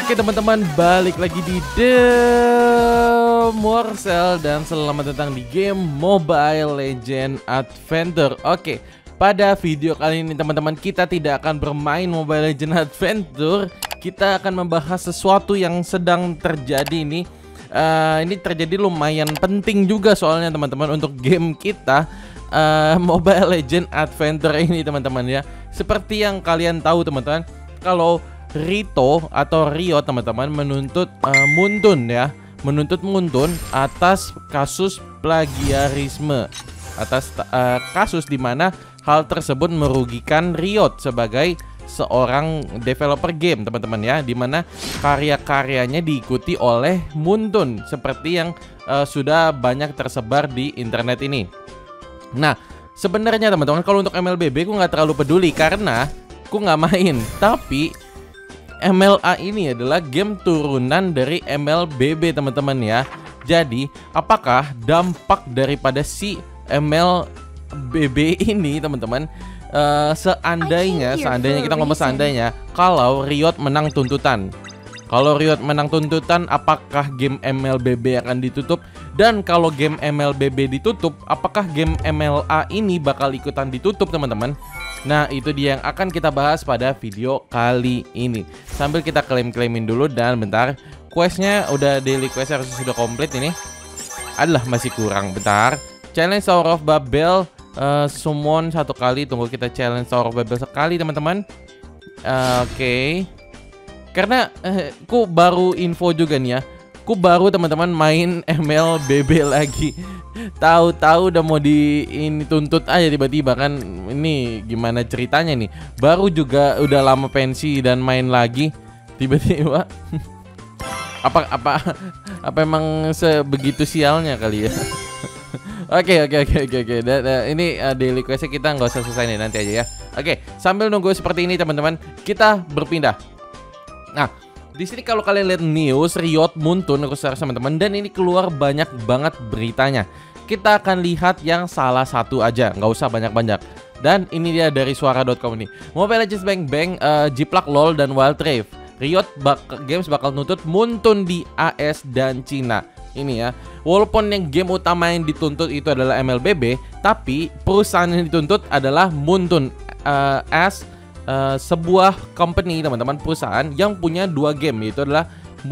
Oke teman-teman, balik lagi di The Morsel dan selamat datang di game Mobile Legends Adventure. Oke, pada video kali ini teman-teman, kita tidak akan bermain Mobile Legends Adventure. Kita akan membahas sesuatu yang sedang terjadi ini. Ini terjadi lumayan penting juga soalnya teman-teman untuk game kita, Mobile Legends Adventure ini teman-teman ya. Seperti yang kalian tahu teman-teman, kalau Rito atau Riot teman-teman menuntut Muntun atas kasus plagiarisme, atas kasus di mana hal tersebut merugikan Riot sebagai seorang developer game teman-teman ya, dimana karya-karyanya diikuti oleh Muntun seperti yang sudah banyak tersebar di internet ini. Nah sebenarnya teman-teman, kalau untuk MLBB aku nggak terlalu peduli karena aku nggak main, tapi MLA ini adalah game turunan dari MLBB teman-teman ya. Jadi apakah dampak daripada si MLBB ini teman-teman, seandainya kita ngomong seandainya kalau Riot menang tuntutan, apakah game MLBB akan ditutup? Dan kalau game MLBB ditutup, apakah game MLA ini bakal ikutan ditutup teman-teman? Nah itu dia yang akan kita bahas pada video kali ini. Sambil kita klaim-klaimin dulu, dan bentar, questnya udah, daily questnya harus sudah komplit ini. Adalah masih kurang, bentar. Challenge Tower of Babel, summon satu kali. Tunggu, kita challenge Tower of Babel sekali teman-teman. Oke. Karena ku baru info juga nih ya, ku baru teman-teman main MLBB lagi. Tahu-tahu udah mau tuntut aja tiba-tiba kan. Ini gimana ceritanya nih? Baru juga udah lama pensi dan main lagi tiba-tiba. apa emang sebegitu sialnya kali ya? Oke. Ini daily questnya kita nggak usah selesai nih, nanti aja ya. Oke, sambil nunggu seperti ini teman-teman, kita berpindah. Nah, di sini kalau kalian lihat news Riot Muntun teman-teman, dan ini keluar banyak banget beritanya. Kita akan lihat yang salah satu aja, nggak usah banyak-banyak. Dan ini dia dari suara.com ini. Mobile Legends Bang Bang, Jiplak LOL dan Wild Rift. Riot Games bakal nuntut Muntun di AS dan Cina. Ini ya. Walaupun yang game utama yang dituntut itu adalah MLBB, tapi perusahaan yang dituntut adalah Muntun as sebuah company teman-teman, perusahaan yang punya dua game, yaitu adalah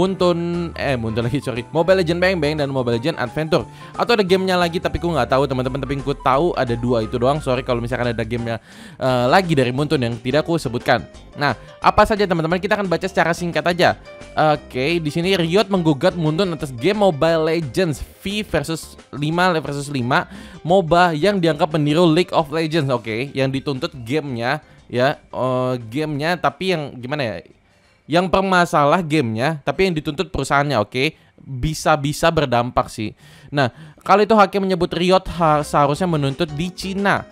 Mobile Legends Bang Bang dan Mobile Legends Adventure. Atau ada gamenya lagi tapi ku nggak tahu teman-teman, tapi ku tahu ada dua itu doang. Sorry kalau misalkan ada gamenya lagi dari Muntun yang tidak ku sebutkan. Nah apa saja teman-teman, kita akan baca secara singkat aja. Oke, di sini Riot menggugat Muntun atas game Mobile Legends V versus 5 MOBA yang dianggap meniru League of Legends. Oke, yang dituntut gamenya ya, gamenya, tapi yang gimana ya, yang permasalah gamenya tapi yang dituntut perusahaannya. Oke, bisa berdampak sih. Nah kalau itu hakim menyebut Riot seharusnya menuntut di China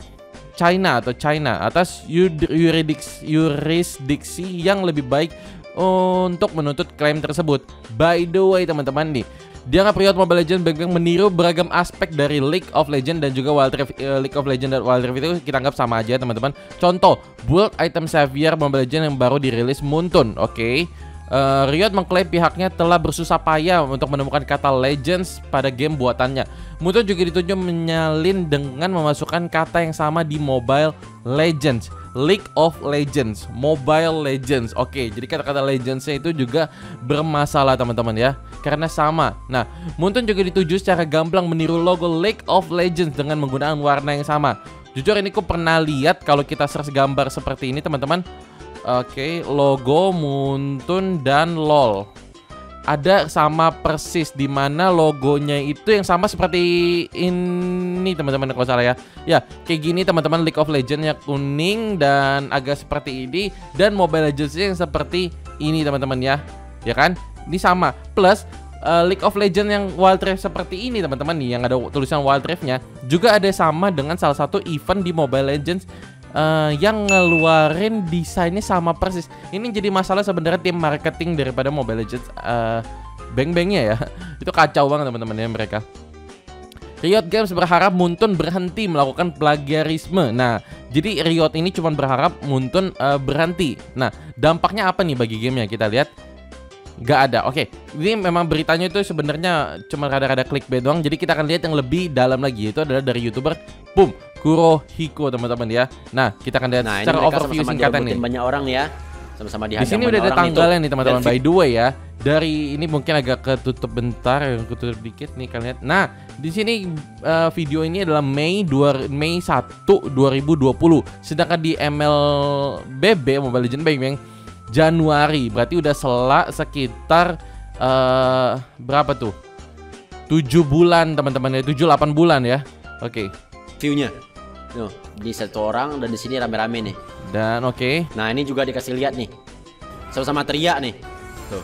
atas yurisdiksi yang lebih baik untuk menuntut klaim tersebut. By the way teman-teman nih, dianggap Riot Mobile Legends Bang Bang meniru beragam aspek dari League of Legends dan juga Wild Rift. League of Legends dan Wild Rift itu kita anggap sama aja teman-teman. Contoh, build item Xavier Mobile Legends yang baru dirilis Muntun. Oke. Riot mengklaim pihaknya telah bersusah payah untuk menemukan kata Legends pada game buatannya. Muntun juga dituduh menyalin dengan memasukkan kata yang sama di Mobile Legends, League of Legends, Mobile Legends. Oke, jadi kata-kata Legendsnya itu juga bermasalah teman-teman ya, karena sama. Nah, Muntun juga dituju secara gamblang meniru logo League of Legends dengan menggunakan warna yang sama. Jujur ini aku pernah lihat kalau kita search gambar seperti ini teman-teman. Oke, logo Muntun dan LOL ada sama persis, dimana logonya itu yang sama seperti ini teman-teman kalau salah ya. Ya kayak gini teman-teman, League of Legends yang kuning dan agak seperti ini, dan Mobile Legends yang seperti ini teman-teman ya. Ya kan, ini sama. Plus League of Legends yang Wild Rift seperti ini teman-teman nih, yang ada tulisan Wild Rift-nya juga ada sama dengan salah satu event di Mobile Legends yang ngeluarin desainnya sama persis. Ini jadi masalah sebenarnya tim marketing daripada Mobile Legends Bang Bangnya ya. Itu kacau banget teman-teman ya mereka. Riot Games berharap Muntun berhenti melakukan plagiarisme. Nah, jadi Riot ini cuma berharap Muntun berhenti. Nah, dampaknya apa nih bagi gamenya? Kita lihat. Nggak ada. Oke, ini memang beritanya itu sebenarnya cuma rada-rada clickbait doang. Jadi kita akan lihat yang lebih dalam lagi. Itu adalah dari YouTuber Kurohiko, teman-teman ya. Nah, kita akan lihat secara overview singkatan nih. Banyak orang ya. Sama-sama di sini udah ada tanggalnya nih teman-teman. By the way ya, dari ini mungkin agak ketutup bentar, yang ketutup dikit nih kalian lihat. Nah, di sini video ini adalah Mei 1 2020. Sedangkan di MLBB Mobile Legends Bang Januari. Berarti udah sekitar berapa tuh? 7 bulan teman-teman ya, 7-8 bulan ya. Oke. View-nya. Tuh, di satu orang dan di sini rame-rame nih. Dan Nah, ini juga dikasih lihat nih. Sama-sama teriak nih. Tuh.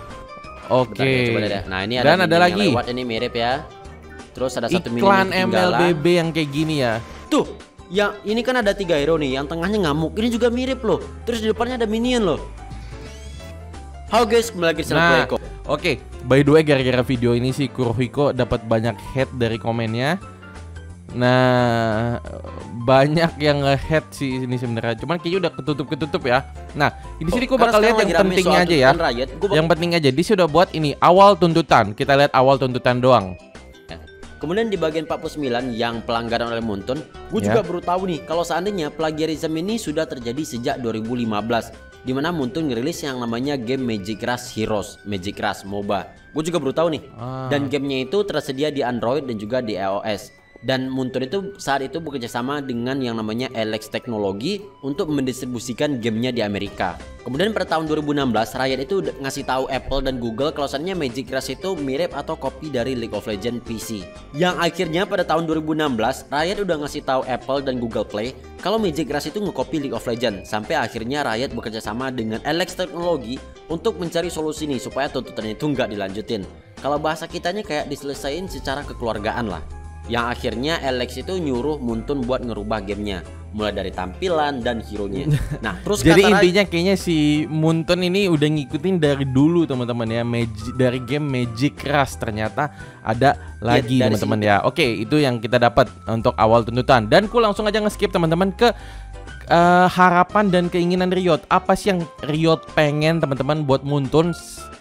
Oke. Nah, ini dan ada lagi. Lewat ini mirip ya. Terus ada satu iklan MLBB yang kayak gini ya. Tuh, yang ini kan ada 3 hero nih. Yang tengahnya ngamuk. Ini juga mirip loh. Terus di depannya ada minion loh. Halo guys, kembali lagi di channel Eko. Oke, by the way gara-gara video ini sih Kurohiko dapat banyak hate dari komennya. Nah, banyak yang nge-head sih ini sebenarnya. Cuman kayaknya udah ketutup ya. Nah, di sini gua bakal lihat yang pentingnya aja ya. Yang penting aja. Dia sudah buat ini awal tuntutan. Kita lihat awal tuntutan doang. Kemudian di bagian 49 yang pelanggaran oleh Muntun, gue juga baru tahu nih kalau seandainya plagiarism ini sudah terjadi sejak 2015, di mana Muntun ngerilis yang namanya game Magic Rush Heroes, Magic Rush MOBA. Gue juga baru tahu nih. Dan gamenya itu tersedia di Android dan juga di iOS. Dan Muntun itu saat itu bekerja sama dengan yang namanya Alex Teknologi untuk mendistribusikan gamenya di Amerika. Kemudian pada tahun 2016 Riot itu ngasih tahu Apple dan Google kalau seandainya Magic Rush itu mirip atau copy dari League of Legends PC. Yang akhirnya pada tahun 2016 Riot udah ngasih tahu Apple dan Google Play kalau Magic Rush itu nge-copy League of Legends. Sampai akhirnya Riot bekerja sama dengan Alex Teknologi untuk mencari solusi nih supaya tuntutannya itu nggak dilanjutin. Kalau bahasa kitanya kayak diselesain secara kekeluargaan lah. Yang akhirnya Alex itu nyuruh Muntun buat ngerubah gamenya, mulai dari tampilan dan hero-nya. Nah, terus jadi intinya kayaknya si Muntun ini udah ngikutin dari dulu teman-teman ya, dari game Magic Rush ternyata ada lagi teman-teman ya. Oke, itu yang kita dapat untuk awal tuntutan. Dan ku langsung aja nge-skip teman-teman ke harapan dan keinginan Riot. Apa sih yang Riot pengen teman-teman buat Muntun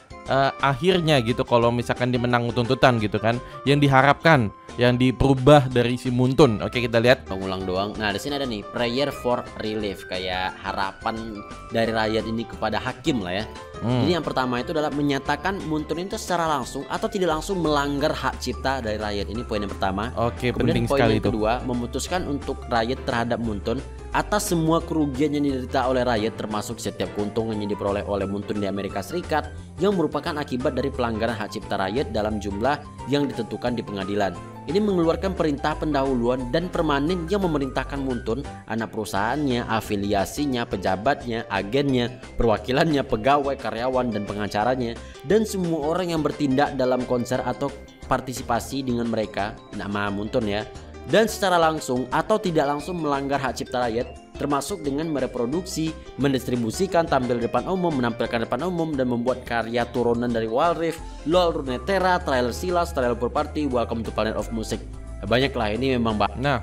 akhirnya gitu, kalau misalkan dia menang tuntutan gitu kan, yang diharapkan, yang diperubah dari si Muntun. Oke, kita lihat. Pengulang doang. Nah, di sini ada nih prayer for relief, kayak harapan dari Riot ini kepada hakim lah ya. Jadi yang pertama itu adalah menyatakan Muntun itu secara langsung atau tidak langsung melanggar hak cipta dari Riot. Ini poin yang pertama. Oke, kemudian penting poin sekali yang kedua, memutuskan untuk Riot terhadap Muntun atas semua kerugian yang diderita oleh Riot, termasuk setiap keuntungan yang diperoleh oleh Muntun di Amerika Serikat yang merupakan akibat dari pelanggaran hak cipta Riot dalam jumlah yang ditentukan di pengadilan. Ini mengeluarkan perintah pendahuluan dan permanen yang memerintahkan Muntun, anak perusahaannya, afiliasinya, pejabatnya, agennya, perwakilannya, pegawai, karyawan, dan pengacaranya, dan semua orang yang bertindak dalam konser atau partisipasi dengan mereka, nama Muntun ya, dan secara langsung atau tidak langsung melanggar hak cipta Riot, termasuk dengan mereproduksi, mendistribusikan, tampil di depan umum, menampilkan di depan umum, dan membuat karya turunan dari Wild Rift, LoL Runeterra, Trailer Silas, Trailer Property, Welcome to Planet of Music. Banyak lah, ini memang Nah,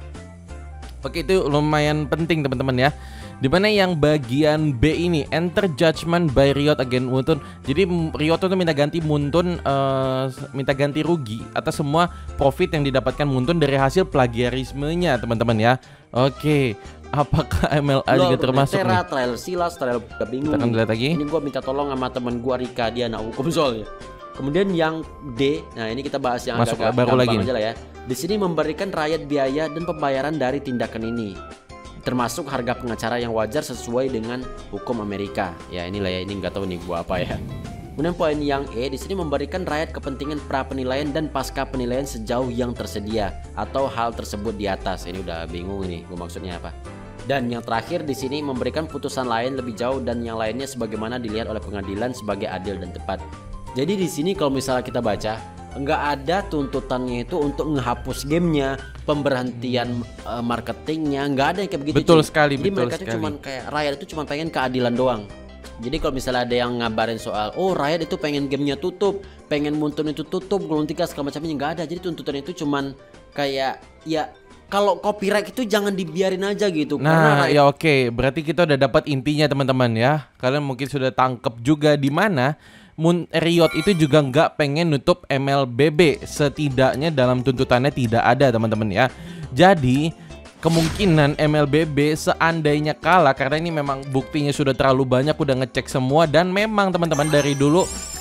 oke, itu lumayan penting teman-teman ya. Dimana yang bagian B ini, enter judgment by Riot against Muntun. Jadi Riot itu minta ganti Muntun, minta ganti rugi atas semua profit yang didapatkan Muntun dari hasil plagiarismenya teman-teman ya. Oke, apakah MLA juga termasuk nih? Trailer Silas, Trailer bingung. Kita akan lihat lagi. Ini gua minta tolong sama temen gua Rika, dia anak hukum soalnya. Kemudian yang D, nah ini kita bahas yang masuk agak baru lagi aja lah ya. Di sini memberikan Riot biaya dan pembayaran dari tindakan ini, termasuk harga pengacara yang wajar sesuai dengan hukum Amerika. Ya inilah ya, ini nggak tahu nih gua apa ya. Kemudian poin yang E, di sini memberikan Riot kepentingan pra penilaian dan pasca penilaian sejauh yang tersedia atau hal tersebut di atas. Ini udah bingung ini gua maksudnya apa. Dan yang terakhir di sini memberikan putusan lain lebih jauh dan yang lainnya sebagaimana dilihat oleh pengadilan sebagai adil dan tepat. Jadi di sini kalau misalnya kita baca, nggak ada tuntutannya itu untuk menghapus gamenya, pemberhentian marketingnya, nggak ada yang kayak begitu. Betul sekali. Jadi betul mereka sekali. tuh cuman kayak Riot itu cuma pengen keadilan doang. Jadi kalau misalnya ada yang ngabarin soal, oh Riot itu pengen gamenya tutup, pengen Muntun itu tutup, Gulung 3 segala macamnya, nggak ada. Jadi tuntutan itu cuman kayak ya, kalau copyright itu jangan dibiarin aja gitu. Nah, karena ya oke, berarti kita udah dapat intinya teman-teman ya. Kalian mungkin sudah tangkep juga di mana Riot itu juga nggak pengen nutup MLBB, setidaknya dalam tuntutannya tidak ada teman-teman ya. Jadi kemungkinan MLBB seandainya kalah, karena ini memang buktinya sudah terlalu banyak, udah ngecek semua, dan memang teman-teman dari dulu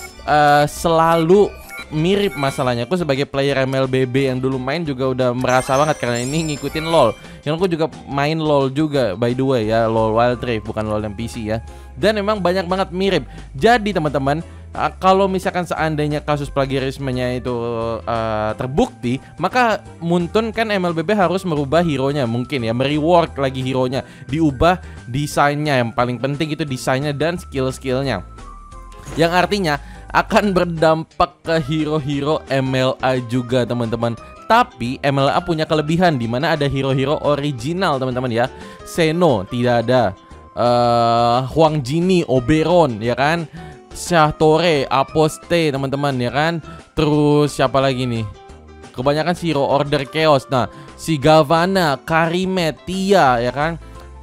selalu mirip masalahnya. Aku sebagai player MLBB yang dulu main juga udah merasa banget, karena ini ngikutin LoL. Yang aku juga main LoL juga by the way ya, LoL Wild Rift, bukan LoL yang PC ya. Dan memang banyak banget mirip. Jadi teman-teman, kalau misalkan seandainya kasus plagiarismenya itu terbukti, maka Muntun kan MLBB harus merubah hero-nya, mungkin ya, merework lagi hero-nya, diubah desainnya, yang paling penting itu desainnya dan skill-skillnya. Yang artinya akan berdampak ke hero-hero MLA juga teman-teman. Tapi MLA punya kelebihan, di mana ada hero-hero original teman-teman ya. Seno tidak ada, Huang Jini, Oberon ya kan, Shahtore, Aposte teman-teman ya kan. Terus siapa lagi nih? Kebanyakan si Hero Order Chaos. Nah, si Gavana, Karime, Tia ya kan.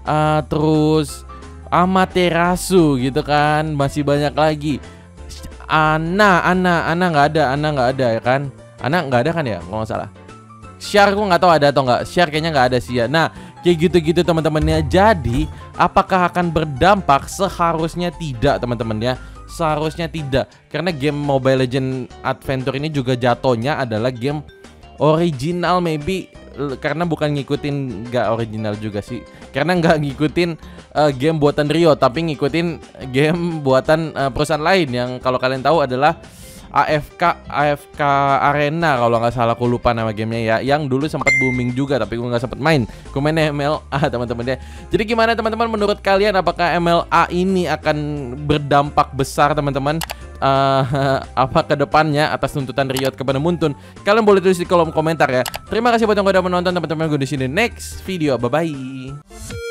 Terus Amaterasu gitu kan. Masih banyak lagi. Ana nggak ada ya kan. Ana nggak ada kan ya, kalau nggak salah. Share gue nggak tahu ada atau nggak. Share kayaknya nggak ada sih ya. Nah, kayak gitu-gitu teman-temannya. Jadi apakah akan berdampak? Seharusnya tidak teman-teman ya. Seharusnya tidak, karena game Mobile Legends Adventure ini juga jatuhnya adalah game original, maybe karena bukan ngikutin, nggak original juga sih, karena nggak ngikutin game buatan Riot, tapi ngikutin game buatan perusahaan lain yang kalau kalian tahu adalah AFK Arena, kalau nggak salah, aku lupa nama gamenya ya, yang dulu sempat booming juga tapi gue nggak sempat main. Gue main MLA teman-teman ya. Jadi gimana teman-teman, menurut kalian apakah MLA ini akan berdampak besar teman-teman apa ke depannya atas tuntutan Riot kepada Muntun? Kalian boleh tulis di kolom komentar ya. Terima kasih buat yang udah menonton teman-teman. Gue di sini next video, bye bye.